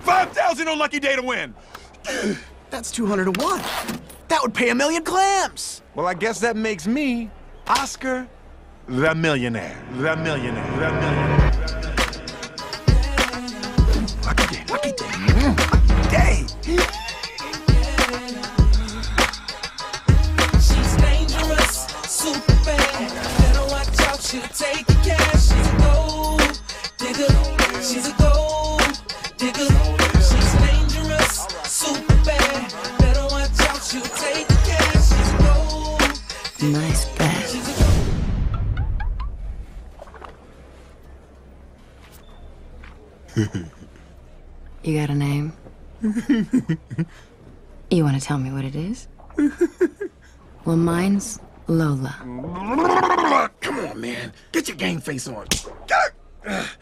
5,000 on lucky day to win. That's 200 to 1. That would pay 1,000,000 clams. Well, I guess that makes me Oscar the millionaire. The millionaire. The millionaire. Lucky day, lucky day. Lucky day. She's dangerous, super bad. Better watch out, she'll take the cash. She's a gold digger. She's a gold digger. She's dangerous, super bad. Better watch out, she'll take the cash. She's a gold. Nice bet. She's a You got a name? You want to tell me what it is? Well, mine's Lola. Come on, man. Get your game face on. Get it.